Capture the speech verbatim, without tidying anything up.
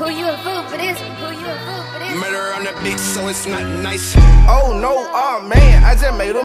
Who you a fool for this? Who you a fool for this? Murder on the beat, so it's not nice. Oh no, oh man, I just made a